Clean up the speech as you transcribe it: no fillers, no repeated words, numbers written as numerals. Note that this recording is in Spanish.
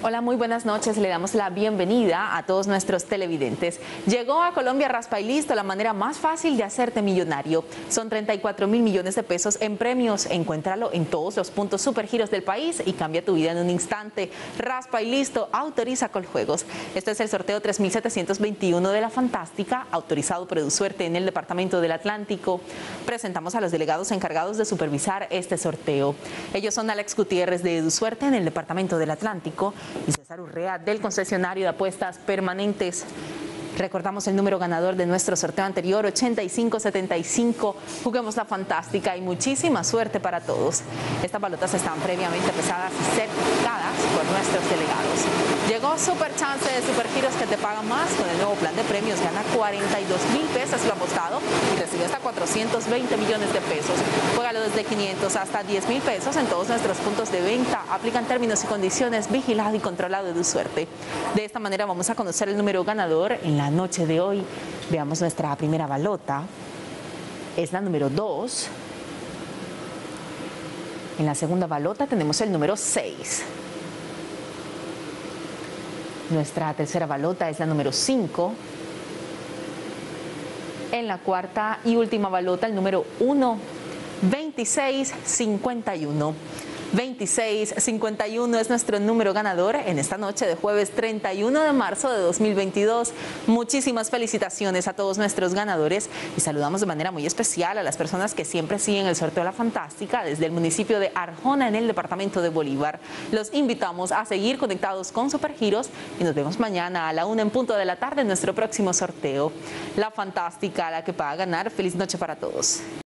Hola, muy buenas noches. Le damos la bienvenida a todos nuestros televidentes. Llegó a Colombia Raspa y Listo, la manera más fácil de hacerte millonario. Son 34.000 millones de pesos en premios. Encuéntralo en todos los puntos Supergiros del país y cambia tu vida en un instante. Raspa y Listo, autoriza Coljuegos. Este es el sorteo 3721 de La Fantástica, autorizado por EduSuerte en el Departamento del Atlántico. Presentamos a los delegados encargados de supervisar este sorteo. Ellos son Alex Gutiérrez de EduSuerte en el Departamento del Atlántico y César Urrea del concesionario de apuestas permanentes. Recordamos el número ganador de nuestro sorteo anterior, 8575. Juguemos la Fantástica y muchísima suerte para todos. Estas balotas están previamente pesadas y certificadas por nuestros delegados. Llegó Super Chance de Supergiros, que te paga más. Con el nuevo plan de premios gana 42.000 pesos lo apostado y recibe hasta 420 millones de pesos. Juégalo desde 500 hasta 10.000 pesos en todos nuestros puntos de venta. Aplican términos y condiciones, vigilado y controlado de EduSuerte. De esta manera vamos a conocer el número ganador en la noche de hoy. Veamos nuestra primera balota. Es la número 2. En la segunda balota tenemos el número 6. Nuestra tercera balota es la número 5. En la cuarta y última balota, el número 1, 2651. 2651 es nuestro número ganador en esta noche de jueves 31 de marzo de 2022. Muchísimas felicitaciones a todos nuestros ganadores y saludamos de manera muy especial a las personas que siempre siguen el sorteo de La Fantástica desde el municipio de Arjona en el departamento de Bolívar. Los invitamos a seguir conectados con Supergiros y nos vemos mañana a la 1 en punto de la tarde en nuestro próximo sorteo. La Fantástica, la que va a ganar. Feliz noche para todos.